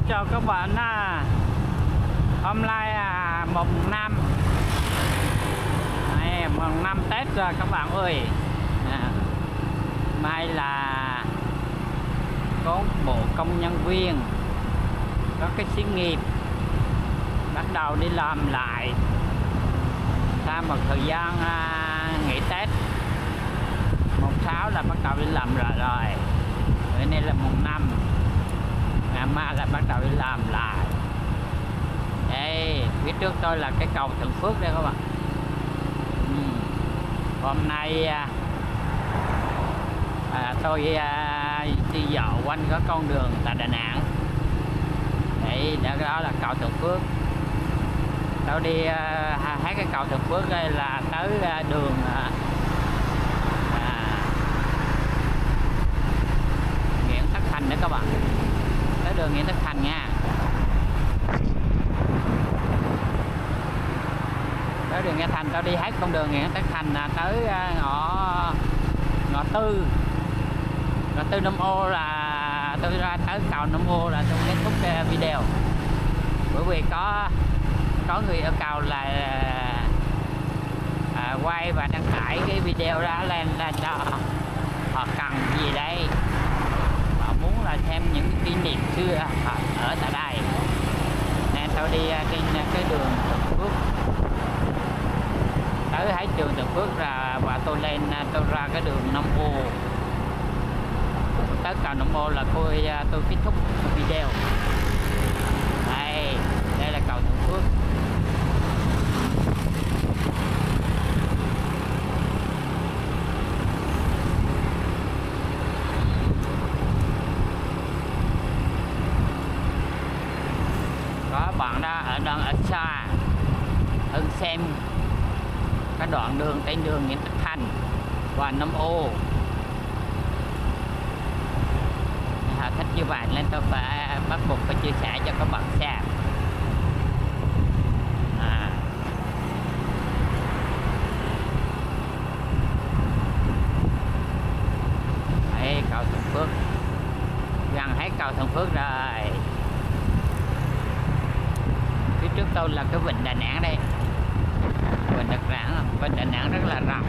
chào các bạn. Hôm nay mùng 5 mùng 5 Tết rồi các bạn ơi. Mai là có bộ công nhân viên có cái xí nghiệp bắt đầu đi làm lại sau một thời gian nghỉ Tết. Mùng 6 là bắt đầu đi làm rồi. Bữa nay là mùng 5, ngày mai là bắt đầu đi làm lại. Đây, phía trước tôi là cái cầu Thuận Phước đây các bạn. Hôm nay tôi đi dạo quanh cái con đường tại Đà Nẵng. Đấy, đó là cầu Thuận Phước. Tôi đi hết cái cầu Thuận Phước đây là tới đường Nguyễn Tất Thành nữa các bạn. Tới đường Nguyễn Tất Thành nha. Tới đường Nguyễn Tất Thành, tôi đi hết con đường Nguyễn Tất Thành tới ngõ tư Nam Ô, là tôi ra tới cầu Nam Ô là tôi kết thúc video. Bởi vì có người ở cầu là quay và đăng tải cái video đó lên cho họ cần gì đây, họ muốn là xem những kỷ niệm xưa ở tại đây, nên tôi đi trên cái đường Thuận Phước tới hết trường Thuận Phước và tôi lên, tôi ra cái đường Nam Ô, tới cầu Nam Ô là tôi kết thúc video. Đây là cầu Thuận Phước. Có bạn đó đang ở xa hơn xem cái đoạn đường trên đường Nguyễn Tất Thành và Nam Ô. Họ thích như vậy nên tôi phải bắt buộc phải chia sẻ cho các bạn xem. Đây, cầu Thuận Phước, gần hết cầu Thuận Phước rồi. Phía trước tôi là cái vịnh Đà Nẵng đây. Vịnh Đà Nẵng rất là rộng.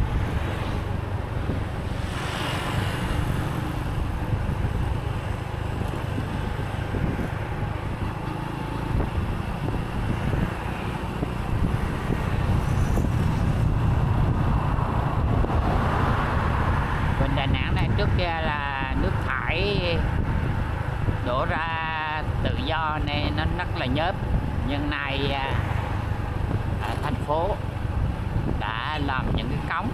Vịnh Đà Nẵng này trước kia là nước thải đổ ra tự do nên nó rất là nhớp, nhưng nay thành phố đã làm những cái cống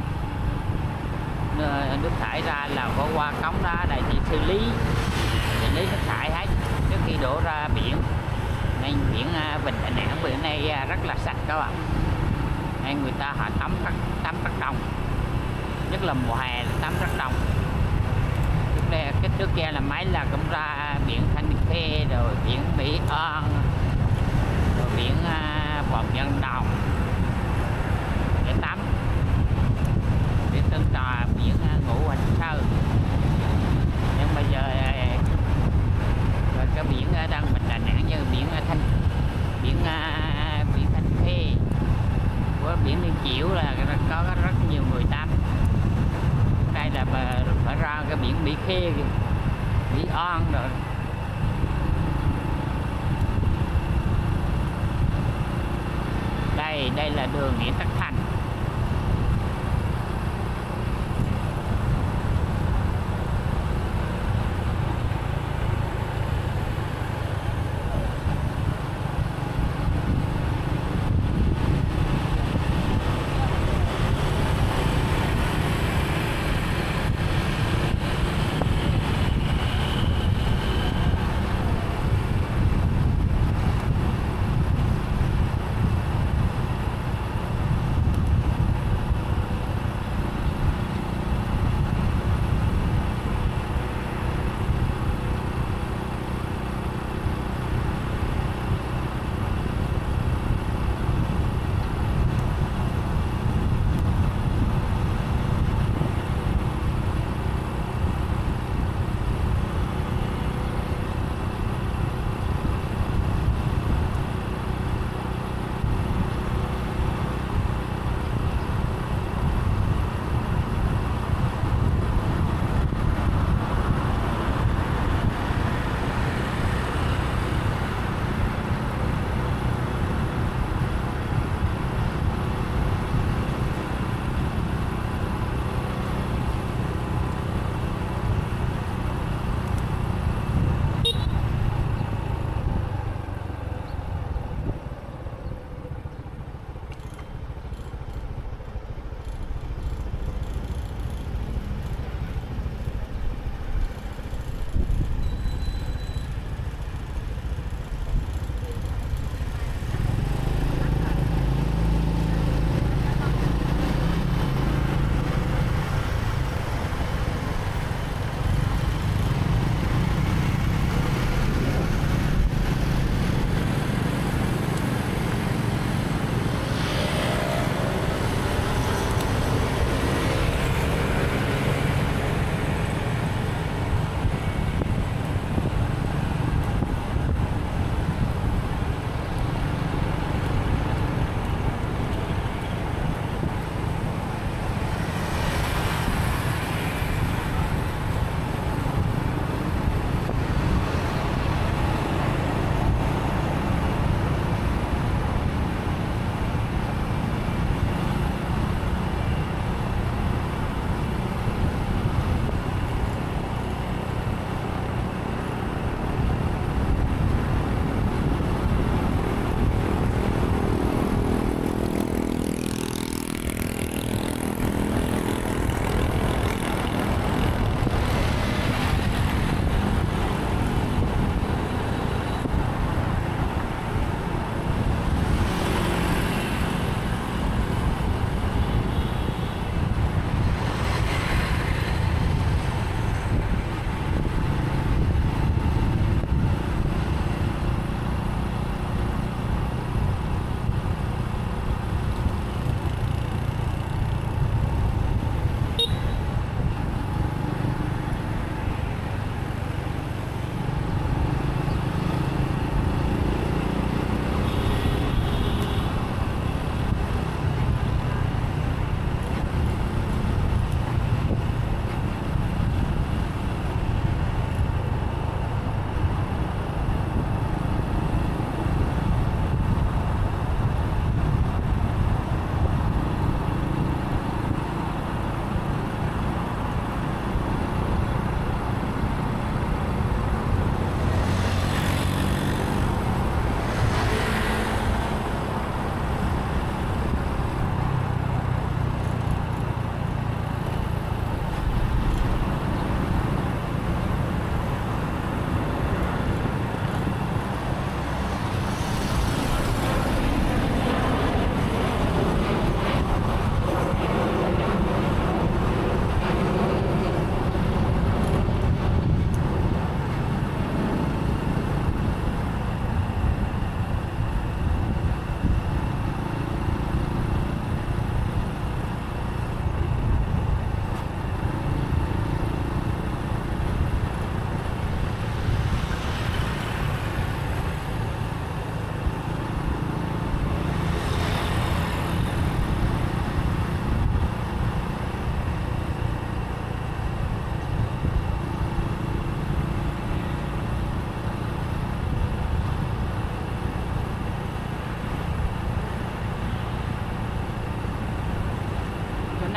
nước thải ra là có qua cống đó này thì xử lý nước thải hết trước khi đổ ra biển, nên biển Vịnh Đà Nẵng bữa nay rất là sạch các bạn. Nên người ta họ tắm rất đông, nhất là mùa hè là tắm rất đông. Cái trước kia là mấy là cũng ra biển Thanh Khê, rồi biển Mỹ An, rồi biển Vọng Nhân Đồng để tắm, để tân trà biển Ngũ Hành Sơn. Nhưng bây giờ rồi cái biển đang Vịnh Đà Nẵng như biển Thanh Khê, của biển Liên Chiểu là có rất nhiều người tắm. Đây là phải ra cái biển Mỹ Khê, Mỹ An rồi. Đây là đường Nguyễn Tất Thành.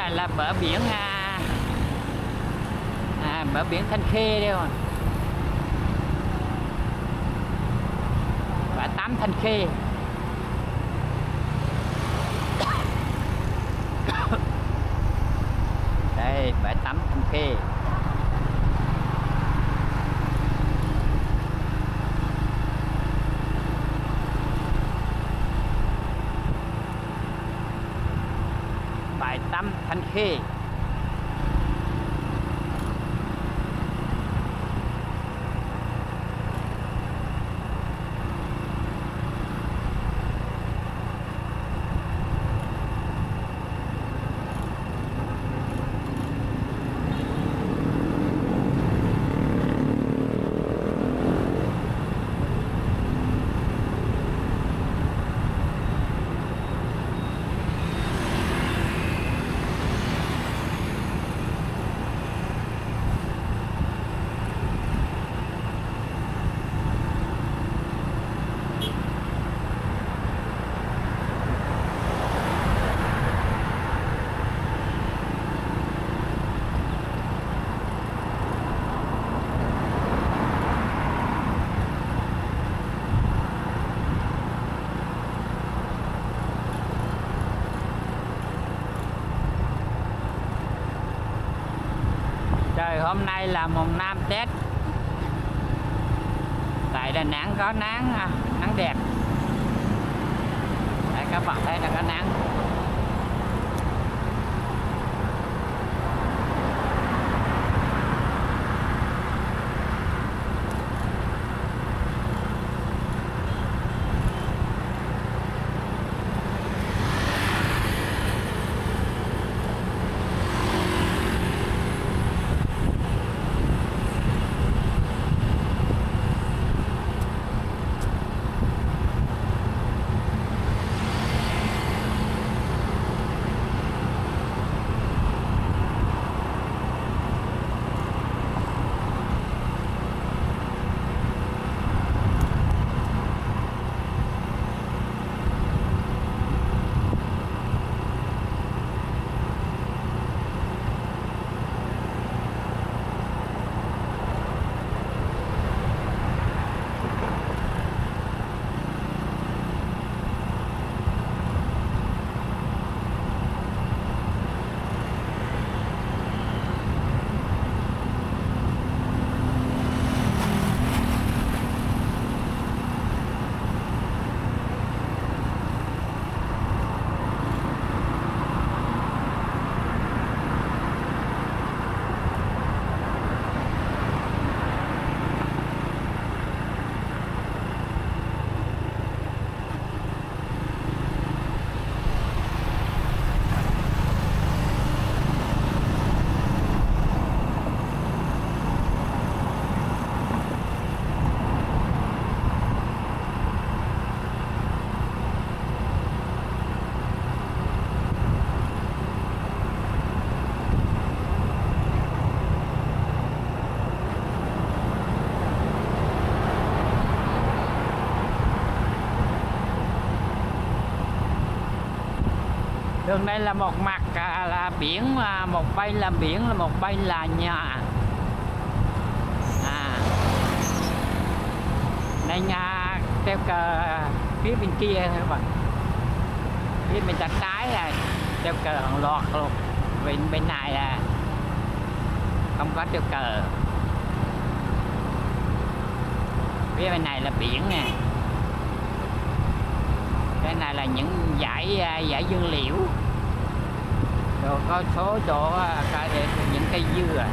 này là bờ biển bờ biển Thanh Khê đây rồi. Bãi tắm Thanh Khê. Đây bãi tắm Thanh Khê. Bãi tắm Thanh Khê. Trời hôm nay là mùng 5 Tết. Tại Đà Nẵng có nắng đẹp. Đây các bạn thấy là có nắng. Đường này là một mặt là biển, một bên là biển, là một bên là nhà. Đây treo cờ phía bên kia các bạn. Phía bên tay trái là treo cờ hàng loạt luôn. Bên này là không có treo cờ. Phía bên này là biển nè. Cái này là những giải dương liễu. Rồi có số chỗ những cây dừa.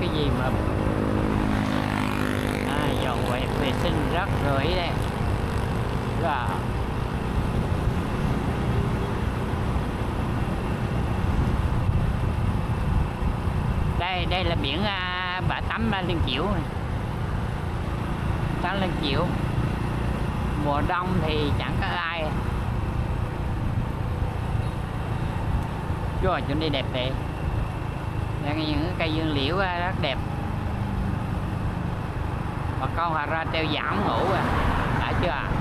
cái gì mà dọn vệ sinh rất rưởi đây. Rồi. Đây là biển bãi tắm Liên Chiểu này. Tắm Liên Chiểu. Mùa đông thì chẳng có ai. Rồi chỗ này đẹp đẹp. Đây những cây dương liễu rất đẹp. Bà con họ ra treo giảm ngủ đã chưa à?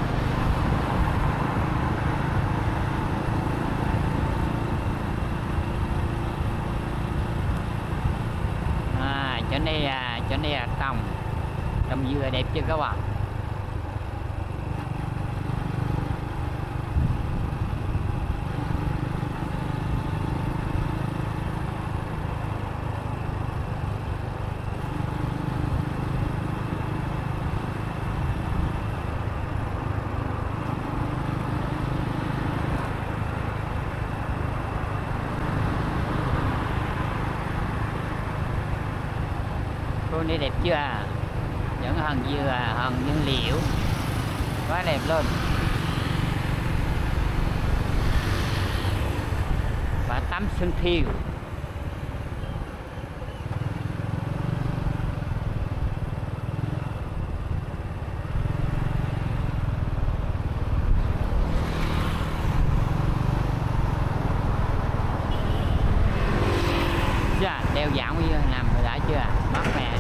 Chỗ này là trồng dừa đẹp chưa các bạn? Cô này đẹp chưa à? Những hòn dừa, hòn dương liễu quá đẹp luôn. Và tắm Xuân Thiều. Dạ, đeo dạng bây giờ làm rồi đã chưa à? Mát mẻ.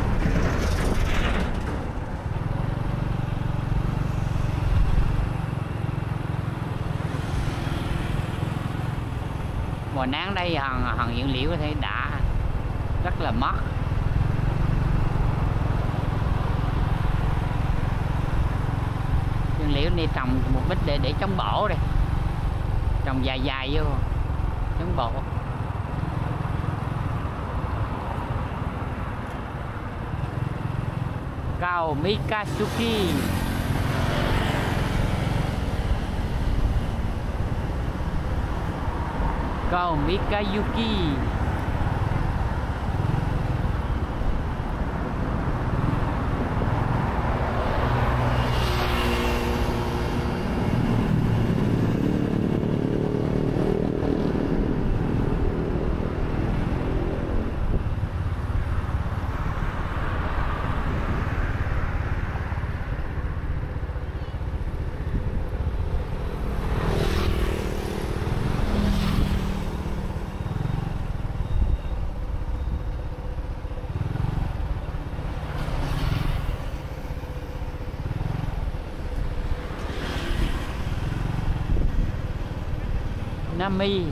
Mùa nắng đây hòn dương liễu có thể đã rất là mát. Dương liễu này trồng mục đích để chống bổ đây, trồng dài dài vô chống bổ. Cầu Mikasuki. Cầu Mikayuki. Nami.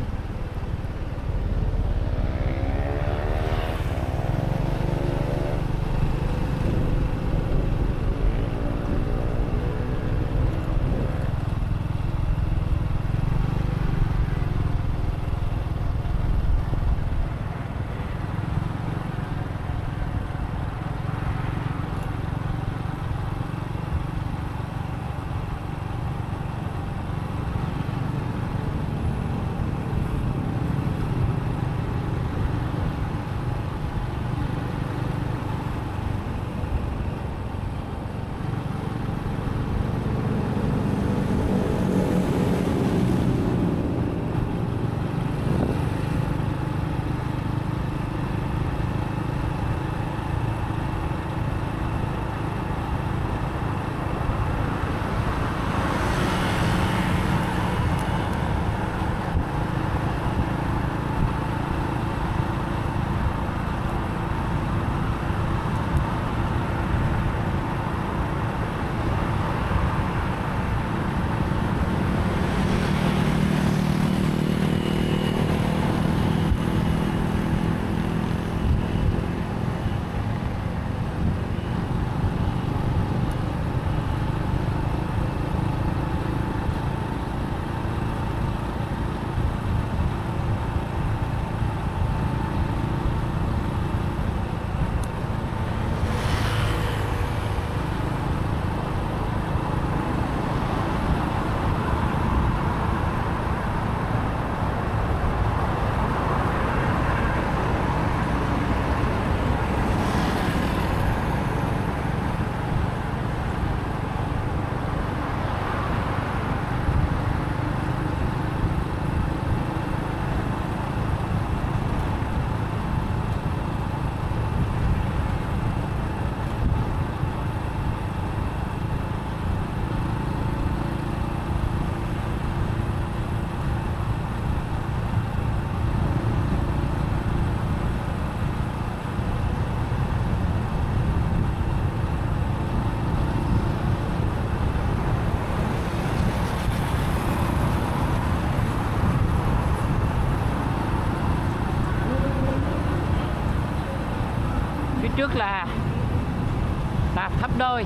trước là Tháp Đôi,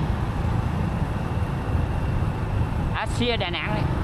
Asia Đà Nẵng này.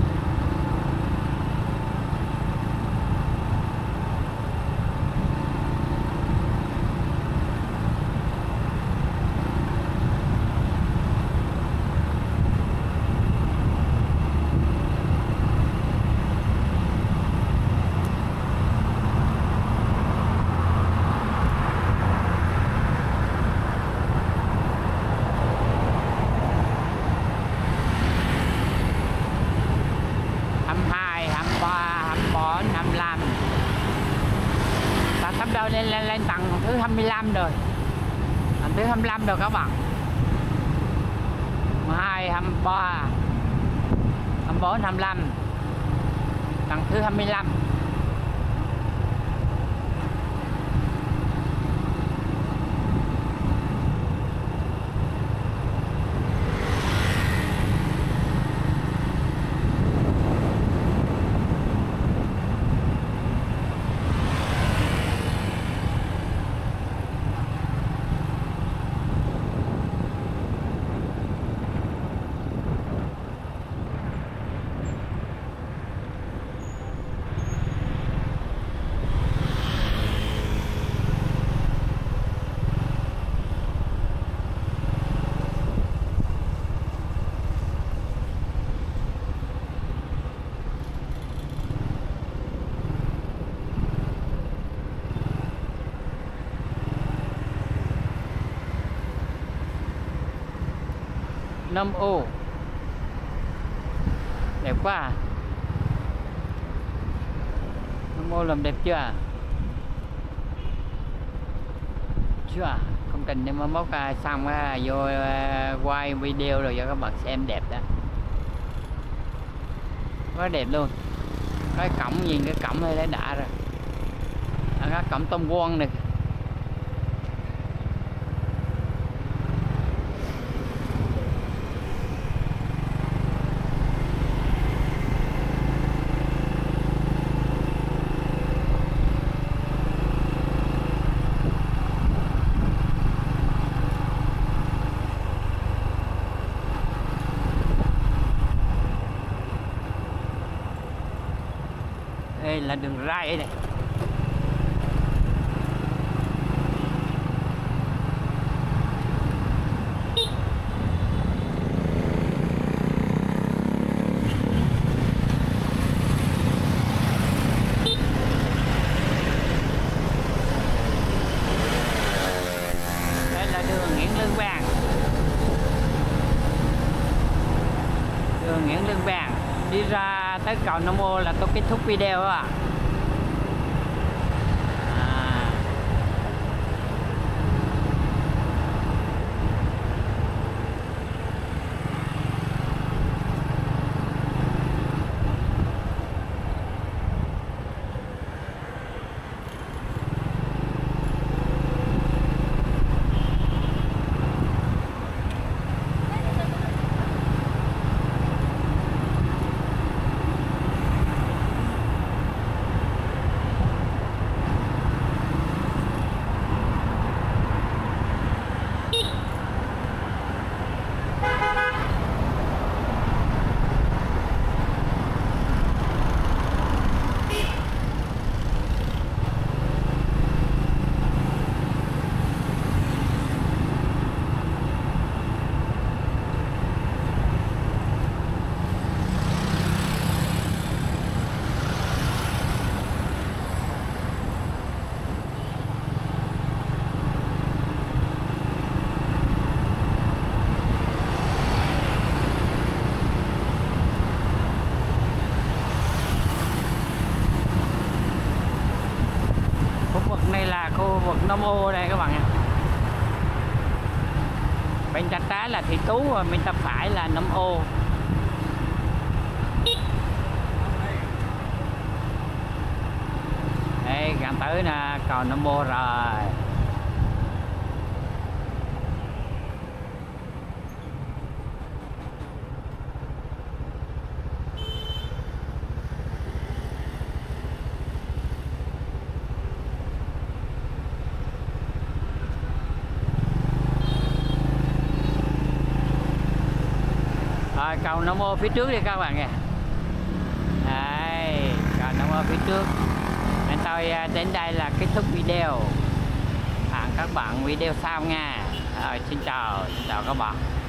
Lên tầng thứ 25 rồi, tầng thứ 25 rồi các bạn. 22, 23, 24, 25, tầng thứ 25. Nam Ô đẹp quá à. Nam Ô làm đẹp chưa? Chưa. Công trình để mốt xong vô quay video rồi cho các bạn xem đẹp đó. Quá đẹp luôn. Cái cổng, nhìn cái cổng này đã rồi. Cái cổng Tom Quân này. Đây là đường ray này. Đây là đường Nguyễn Lương Bằng. Đường Nguyễn Lương Bằng đi ra tới cầu Nam Ô là tôi kết thúc video á. Đây là khu vực Nam Ô đây các bạn nha. Bên tay trái là Thị Tú, bên tay phải là Nam Ô. Đây gần tới là cầu Nam Ô rồi. cầu Nam Mô phía trước đi các bạn kìa. Đây, cầu Nam Mô phía trước. Nên tôi đến đây là kết thúc video. Hẹn các bạn video sau nha. Rồi, xin chào các bạn.